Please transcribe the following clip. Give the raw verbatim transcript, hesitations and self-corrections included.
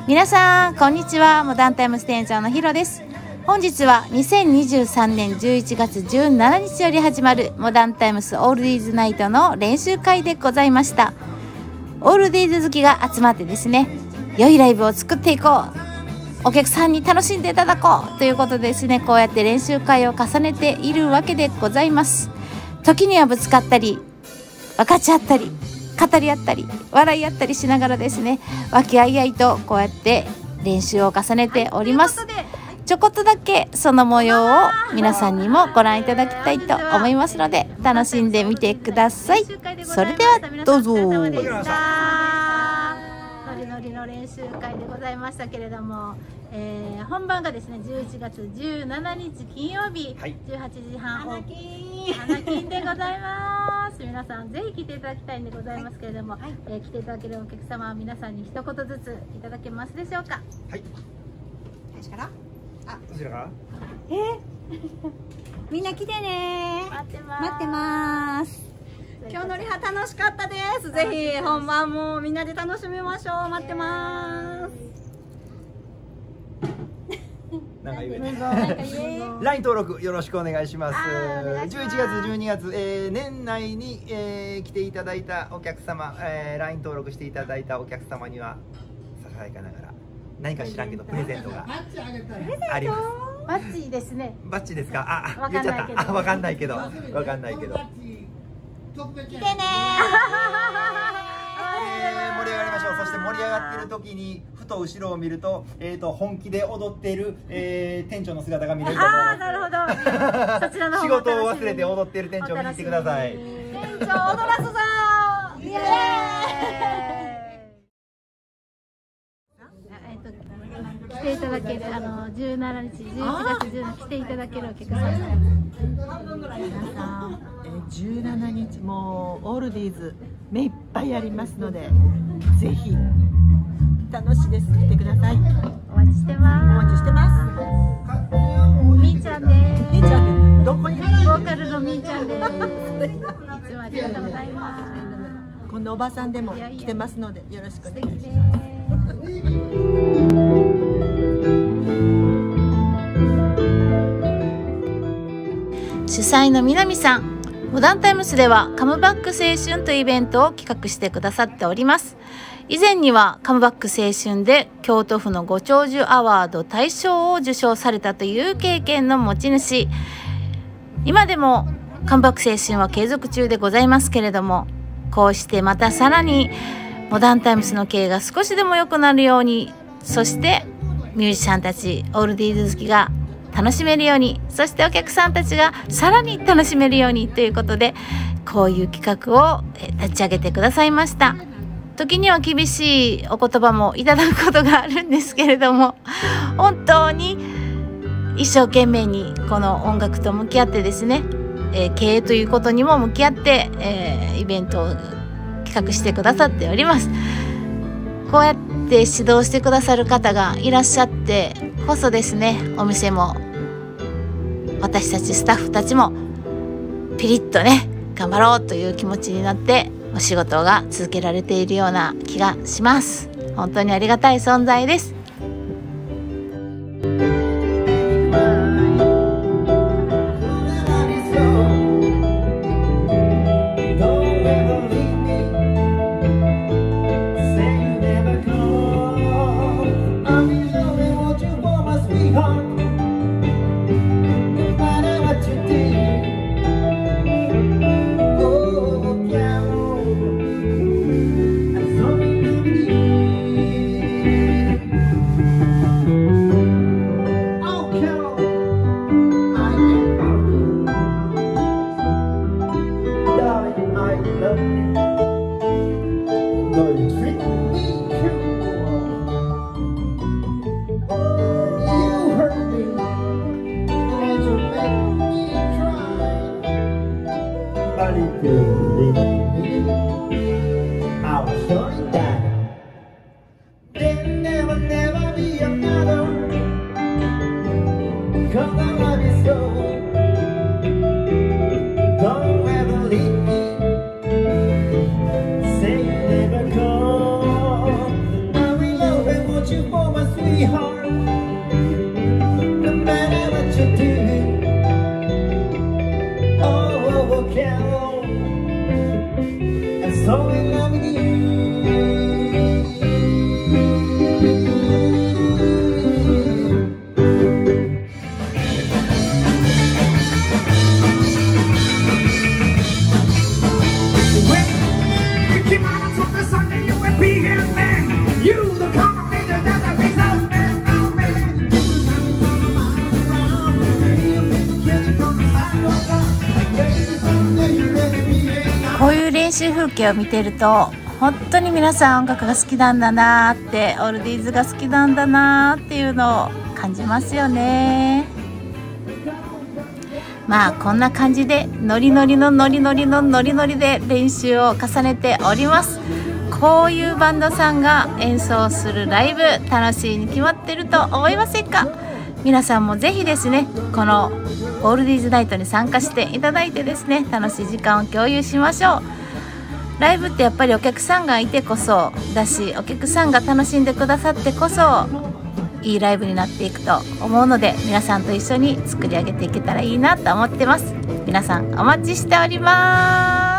皆さんこんにちは。モダンタイムス店長のひろです。本日はにせんにじゅうさんねんじゅういちがつじゅうしちにちより始まるモダンタイムスオールディーズナイトの練習会でございました。オールディーズ好きが集まってですね、良いライブを作っていこう、お客さんに楽しんでいただこうということでですね、こうやって練習会を重ねているわけでございます。時にはぶつかったり分かち合ったり語り合ったり笑い合ったりしながらですね、和気あいあいとこうやって練習を重ねております。ちょこっとだけその模様を皆さんにもご覧いただきたいと思いますので、楽しんでみてください。それではどうぞ。ノリノリの練習会でございましたけれども、えー、本番がですねじゅういちがつじゅうしちにち金曜日、はい、じゅうはちじはん花金花金でございます。皆さんぜひ来ていただきたいんでございますけれども、はい、えー、来ていただけるお客様は皆さんに一言ずついただけますでしょうか。はい、 私から、あ、 どちらから、 えー、みんな来てね。 待ってます待ってます。今日のリハ楽しかったです。ぜひ本番もみんなで楽しみましょう。待ってます。 なんか言えね。ライン 登録よろしくお願いします。じゅういちがつじゅうにがつ、えー、年内に、えー、来ていただいたお客様、えー、ライン 登録していただいたお客様にはささやかながら何か知らんけどプレゼントがあります。 バッチですね。 バッチですか。あ、言っちゃった。あ、わかんないけど、わかんないけど。 来てねー。 えー、盛り上がりましょう。そして盛り上がっている時にふと後ろを見ると、えーと本気で踊っている、えー、店長の姿が見れると思います。 あー、なるほど。そちらの方仕事を忘れて踊っている店長を見に来てください。 店長踊らすぞー。イエーイ。 えっと来ていただける、あのじゅうしちにちじゅういちがつじゅうしちにち来ていただけるお客様、皆さんじゅうしちにちもうオールディーズ目いっぱいやりますので、ぜひ楽しいです。来てください。 お待ちしてます。 お待ちしてます。 みーちゃんです。 みーちゃんどこに？ ボーカルのみーちゃんです。いつもありがとうございます。 今度おばさんでも来てますのでよろしくお願いします。 主催の南さん、モダンタイムスではカムバック青春というイベントを企画してくださっております。以前にはカムバック青春で京都府のご長寿アワード大賞を受賞されたという経験の持ち主。今でもカムバック青春は継続中でございますけれども、こうしてまたさらにモダンタイムスの経営が少しでも良くなるように、そしてミュージシャンたちオールディーズ好きが楽しめるように、そしてお客さんたちがさらに楽しめるようにということで、こういう企画を立ち上げてくださいました。時には厳しいお言葉もいただくことがあるんですけれども、本当に一生懸命にこの音楽と向き合ってですね、えー、経営ということにも向き合って、えー、イベントを企画してくださっております。こうやって指導してくださる方がいらっしゃってこそですね、お店も私たちスタッフたちもピリッとね頑張ろうという気持ちになってお仕事が続けられているような気がします。本当にありがたい存在です。 you for my sweetheart. No matter what you do, oh, Carol, I'm so in love with you. こういう練習風景を見てると本当に皆さん音楽が好きなんだなーって、オールディーズが好きなんだなーっていうのを感じますよね。まあこんな感じでノリノリのノリノリのノリノリで練習を重ねております。こういうバンドさんが演奏するライブ楽しいに決まってると思いませんか？皆さんもぜひですね、このオールディーズナイトに参加していただいてですね、楽しい時間を共有しましょう。ライブってやっぱりお客さんがいてこそだし、お客さんが楽しんでくださってこそいいライブになっていくと思うので、皆さんと一緒に作り上げていけたらいいなと思ってます。皆さんお待ちしております。